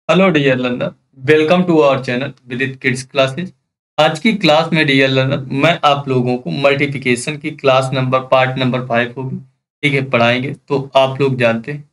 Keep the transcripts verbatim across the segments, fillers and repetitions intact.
Hello dear learner, welcome to our channel Vidit kids classes. आज की class में dear learner मैं आप लोगों को मल्टीप्लिकेशन की class number part number five होगी, ठीक है, पढ़ाएंगे। तो आप लोग जानते हैं,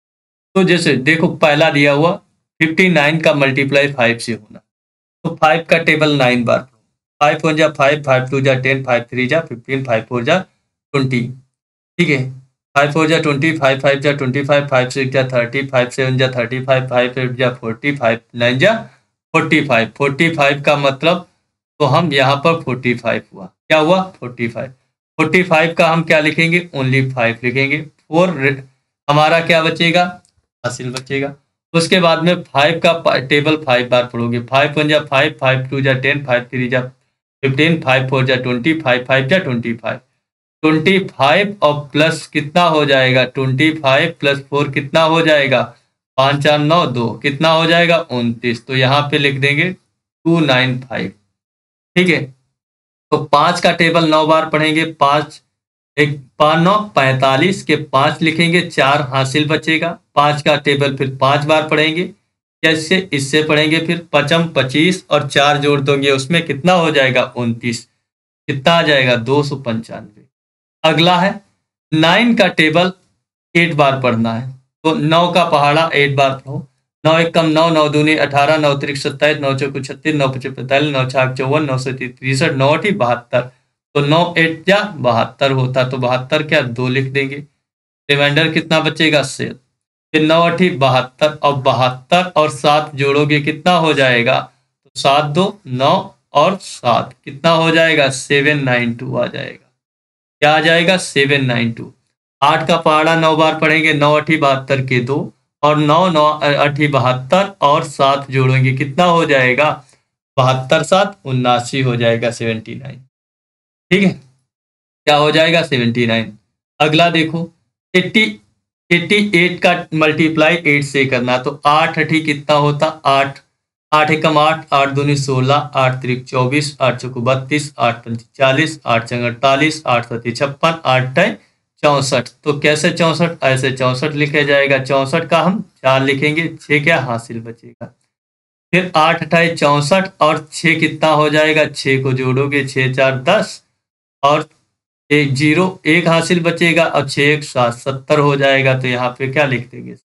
तो जैसे देखो पहला दिया हुआ फिफ्टी नाइन का मल्टीप्लाई फाइव से होना। तो फाइव का टेबल नाइन बार, फाइव वन जा फाइव, फाइव टू जा टेन, फाइव थ्री जा फिफ्टीन, फाइव फोर जा ट्वेंटी, ठीक है। फाइव फोर जा ट्वेंटी, फाइव फाइव जा ट्वेंटी फाइव, फाइव सिक्स जा थर्टी, फाइव सेवन जा थर्टी फाइव, फाइव एट जा फोर्टी, फाइव नाइन जा फोर्टी फाइव। फोर्टी फाइव का मतलब, तो हम यहाँ पर फोर्टी फाइव हुआ, क्या हुआ फोर्टी फाइव। फोर्टी फाइव का हम क्या लिखेंगे, ओनली फाइव लिखेंगे। फोर हमारा क्या बचेगा, हासिल बचेगा। उसके बाद में फाइव का टेबल फाइव बार पढ़ोगे। फाइव वन जा फाइव, फाइव टू जा टेन, फाइव थ्री जा फिफ्टीन, फाइव फोर जा ट्वेंटी, फाइव फाइव जा ट्वेंटी फाइव। ट्वेंटी फाइव और प्लस कितना हो जाएगा, ट्वेंटी फाइव प्लस फोर कितना हो जाएगा, पाँच चार नौ दो, कितना हो जाएगा उनतीस। तो यहाँ पे लिख देंगे टू नाइन फाइव, ठीक है। तो पाँच का टेबल नौ बार पढ़ेंगे, पाँच एक पाँच नौ पैंतालीस के पाँच लिखेंगे, चार हासिल बचेगा। पाँच का टेबल फिर पाँच बार पढ़ेंगे, कैसे, इससे पढ़ेंगे फिर पचम पच्चीस और चार जोड़ दोगे उसमें कितना हो जाएगा उनतीस, कितना आ जाएगा दो सौ पंचानवे। अगला है नाइन का टेबल एट बार पढ़ना है। तो नौ का पहाड़ा एट बार पढ़ो। नौ एक कम नौ, नौ दूनी अठारह, नौ त्रिक सत्ताईस, नौ चौक छत्तीस, नौ पचे पैंतालीस, नौ छाक चौवन, नौ सौ तिरसठ, नौ अठी बहत्तर। तो नौ एट जा बहत्तर होता, तो बहत्तर क्या दो लिख देंगे। रिमाइंडर कितना बचेगा से, फिर नौ अठी बहत्तर और बहत्तर और सात जोड़ोगे कितना हो जाएगा, तो सात दो नौ और सात कितना हो जाएगा, सेवन नाइन टू आ जाएगा। क्या आ जाएगा, सेवन नाइन टू। आठ का पहाड़ा नौ बार पढ़ेंगे, नौ अठी बहत्तर के दो और नौ नौ अठी बहत्तर और सात जोड़ेंगे कितना हो जाएगा, बहत्तर सात उन्नासी हो जाएगा, सेवेंटी नाइन, ठीक है। क्या हो जाएगा, सेवेंटी नाइन। अगला देखो एट्टी, एट्टी एट का मल्टीप्लाई एट से करना। तो आठ अठी कितना होता, आठ, आठ एकम आठ, आठ दूनी सोलह, आठ त्रिक चौबीस, आठ चौको बत्तीस, आठ पंच चालीस, आठ चंग अड़तालीस, आठ सती छप्पन, आठ टाई चौसठ। तो कैसे चौसठ, ऐसे चौसठ लिखा जाएगा। चौसठ का हम चार लिखेंगे, छः क्या हासिल बचेगा। फिर आठ अठाई चौसठ और छः कितना हो जाएगा, छः को जोड़ोगे, छः चार दस और एक जीरो एक हासिल बचेगा और छः एक सात सत्तर हो जाएगा। तो यहाँ पे क्या लिख देंगे,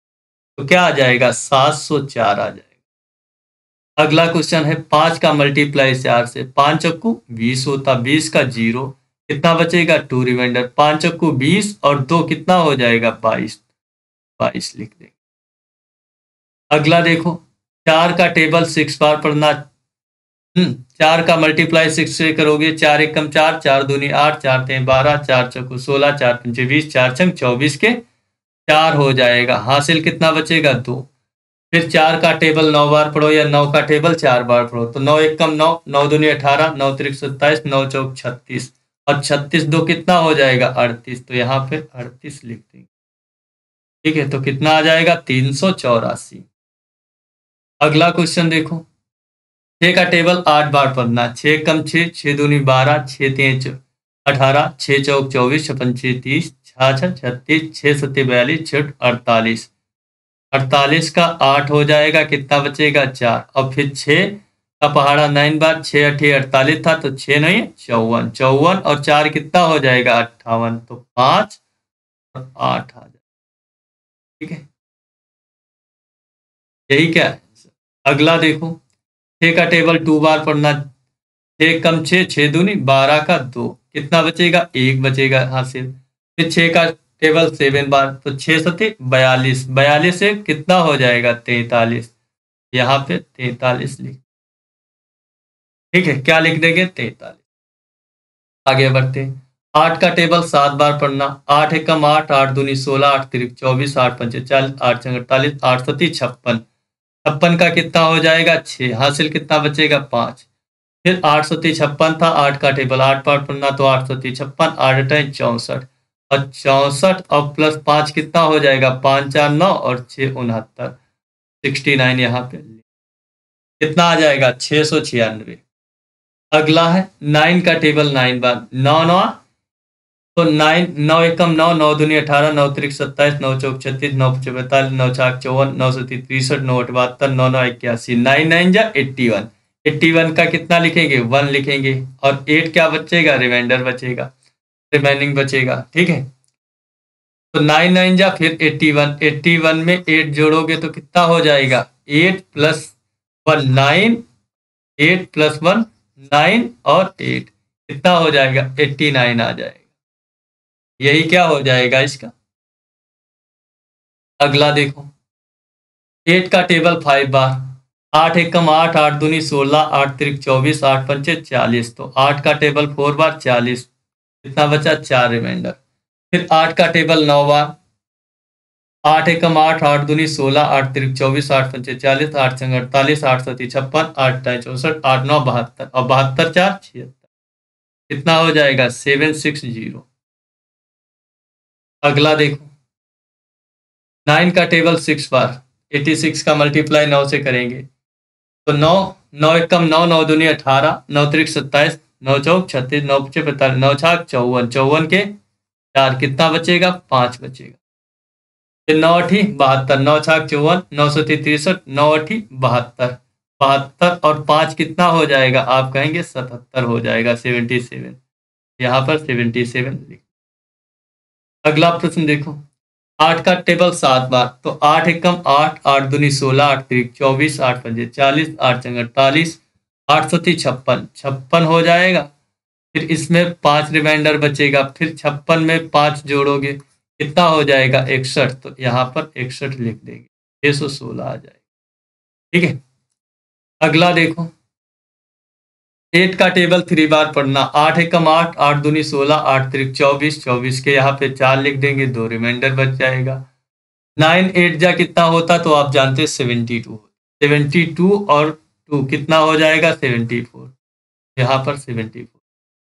तो क्या आ जाएगा, सात सौ चार आ जाएगा। अगला क्वेश्चन है पांच का मल्टीप्लाई चार से। पांच चक्कू बीस होता, बीस का जीरो कितना बचेगा, टू रिमाइंडर। पांच चक्कू बीस और दो कितना हो जाएगा, बाईस, बाईस लिख देंगे। अगला देखो चार का टेबल सिक्स बार पढ़ना। हम्म चार का मल्टीप्लाई सिक्स से करोगे, चार एकम चार, चार दूनी आठ, चार तीन बारह, चार चौको सोलह, चार पंचे बीस, चार छंग चौबीस के चार हो जाएगा। हासिल कितना बचेगा, दो। फिर चार का टेबल नौ बार पढ़ो या नौ का टेबल चार बार पढ़ो। तो नौ एक कम नौ, नौ दूनी अठारह, नौ त्रिक सत्ताईस, नौ चौक छत्तीस और छत्तीस दो कितना हो जाएगा, अड़तीस। तो यहाँ पे अड़तीस लिख देंगे, ठीक है। तो कितना आ जाएगा, तीन सौ चौरासी। अगला क्वेश्चन देखो छः का टेबल आठ बार पढ़ना। छः कम छः, छः दूनी बारह, छः तीन अठारह, छः चौक चौबीस, छप्पन छः तीस, छः छः छत्तीस, छः सत्ती बयालीस, छठ अड़तालीस। अड़तालीस का आठ हो जाएगा, कितना बचेगा, चार। और फिर छः का पहाड़ा नाइन बार, छः अठी अड़तालीस था, तो छः नहीं चौवन, चौवन और चार कितना हो जाएगा, अट्ठावन। तो पाँच और आठ आ जाएगा, ठीक है। यही क्या है। अगला देखो छः का टेबल टू बार पढ़ना। छः कम छः, छः दूनी बारह का दो कितना बचेगा, एक बचेगा हासिल। फिर छः का टेबल सेवन बार, तो छः सत्ते बयालीस, बयालीस से कितना हो जाएगा, तैतालीस। यहाँ पे तैतालीस लिख, ठीक है। क्या लिख देंगे, तैतालीस। आगे बढ़ते आठ का टेबल सात बार पढ़ना। आठ एकम आठ, आठ दूनी सोलह, आठ तिरिक चौबीस, आठ पंचे चालीस, आठ चंग अड़तालीस, आठ सती छप्पन। छप्पन का कितना हो जाएगा, छः। हासिल कितना बचेगा, पाँच। फिर आठ सती छप्पन था, आठ का टेबल आठ बार पढ़ना। तो आठ सती छप्पन, आठ अठाई चौसठ और चौसठ और प्लस पाँच कितना हो जाएगा, पाँच चार नौ और छः उनहत्तर, सिक्सटी नाइन। यहाँ पे कितना आ जाएगा, छः सौ छियानवे। अगला है नाइन का टेबल नाइन बार। नौ नौ तो नाइन नौ एकम नौ, नौ दूनी अठारह, नौ त्रिक सत्ताईस, नौ चौक छत्तीस, नौ पचे पैंतालीस, नौ छाक चौवन, नौ सौ तिरसठ, नौ अठ बहत्तर, नौ नौ इक्यासी, नाइन नाइन जा एट्टी वन। एट्टी वन का कितना लिखेंगे? वन लिखेंगे। और एट क्या बचेगा? रिमाइंडर बचेगा, रिमाइनिंग बचेगा। ठीक है, तो नाइन नाइन जा फिर एट्टी वन, एट्टी वन में एट जोड़ोगे तो कितना हो जाएगा? Eight plus one nine, eight plus one nine, और एट कितना हो जाएगा? एट्टी नाइन आ जाएगा। यही क्या हो जाएगा इसका। अगला देखो, एट का टेबल फाइव बार, आठ एकम आठ, आठ दूनी सोलह, आठ त्रिक चौबीस, आठ पंचे चालीस, तो आठ का टेबल फोर बार चालीस, कितना बचा? चार रिमाइंडर। फिर आठ का टेबल नौ बार, आठ एकम आठ, आठ दूनी सोलह, आठ त्रिक चौबीस, आठ पंचे चालीस, आठ संग अड़तालीस, आठ सती छप्पन, आठ टाई चौसठ, आठ नौ बहत्तर, और बहत्तर चार छिहत्तर, कितना हो जाएगा? Seven six zero. अगला देखो, नाइन का टेबल सिक्स बार, एटी सिक्स का मल्टीप्लाई नौ से करेंगे तो नौ, नौ एकम नौ, नौ दूनी अठारह, नौ त्रिक सत्ताईस, नौ चौक छत्तीस, नौ पचे पैंतालीस, नौ छाक चौवन, चौवन के चार, कितना बचेगा? पाँच बचेगा। फिर नौ अठी बहत्तर, नौ छाक चौवन, नौ सौ तिरसठ, नौ अठी बहत्तर, बहत्तर और पाँच कितना हो जाएगा? आप कहेंगे सतहत्तर हो जाएगा, सेवेंटी सेवन। यहाँ पर सेवेंटी सेवन लिख। अगला प्रश्न देखो, आठ का टेबल सात बार, तो आठ एकम आठ, आठ दूनी सोलह, आठ त्रिक चौबीस, आठ पंजे चालीस, आठ चंग अड़तालीस, आठ सती छप्पन, छप्पन हो जाएगा। फिर इसमें पांच रिमाइंडर बचेगा, फिर छप्पन में पांच जोड़ोगे कितना हो जाएगा? इकसठ, तो यहाँ पर इकसठ लिख देंगे, छह सौ सोलह आ जाएगा। ठीक है, अगला देखो, एट का टेबल थ्री बार पढ़ना, आठ एकम आठ, आठ दूनी सोलह, आठ त्रिक चौबीस, चौबीस के यहाँ पे चार लिख देंगे, दो रिमाइंडर बच जाएगा। नाइन एट जा कितना होता? तो आप जानते हैं सेवेंटी टू, सेवेंटी टू और टू कितना हो जाएगा? सेवेंटी फोर, यहाँ पर सेवेंटी फोर।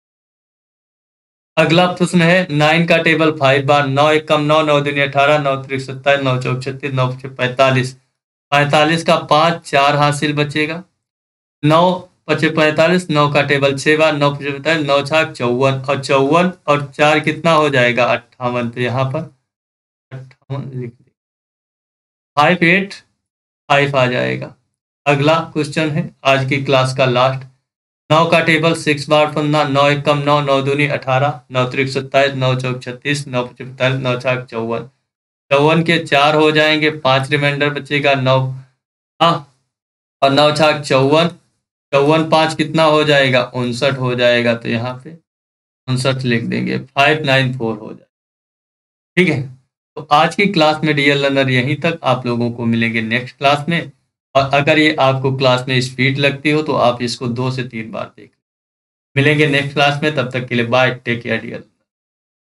अगला प्रश्न है, नाइन का टेबल फाइव बार, नौ एकम नौ, नौ दूनी अठारह, नौ त्रिक सत्ताईस, नौ चौक छत्तीस, नौ पचे पैंतालीस, पैंतालीस का पाँच, चार हासिल बचेगा, नौ पचे पैंतालीस, नौ का टेबल छह बार, नौ पचे पैंतालीस, नौ छाक चौवन, और चौवन और चार कितना हो जाएगा? अट्ठावन, तो यहाँ पर अट्ठावन लिख दें, फाइव एट फाइव आ जाएगा। अगला क्वेश्चन है आज की क्लास का लास्ट, नौ का टेबल सिक्स बार पढ़ना, नौ एकम नौ, नौ दूनी अठारह, नौ त्रिक सत्ताईस, नौ चौक छत्तीस, नौ पचे पैंतालीस, नौ छाक चौवन, चौवन के चार हो जाएंगे, पांच रिमाइंडर बचेगा, नौ हाँ और नौ छाक चौवन, चौवन पाँच कितना हो जाएगा? उनसठ हो जाएगा, तो यहाँ पे उनसठ लिख देंगे, फाइव नाइन फोर हो जाएगा। ठीक है, तो आज की क्लास में डियर लर्नर यहीं तक, आप लोगों को मिलेंगे नेक्स्ट क्लास में। और अगर ये आपको क्लास में स्पीड लगती हो तो आप इसको दो से तीन बार देख। मिलेंगे नेक्स्ट क्लास में, तब तक के लिए बाय, टेक केयर डियर।